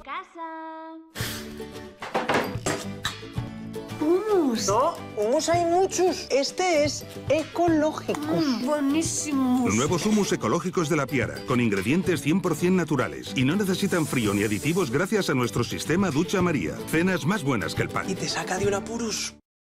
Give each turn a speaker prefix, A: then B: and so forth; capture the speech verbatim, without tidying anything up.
A: casa.
B: ¡Humus!
C: No, humus hay muchos. Este es ecológico.
B: Mm, buenísimo.
D: Nuevos humus ecológicos de La Piara, con ingredientes cien por cien naturales. Y no necesitan frío ni aditivos gracias a nuestro sistema Ducha María. Cenas más buenas que el pan.
C: Y te saca de un apurus.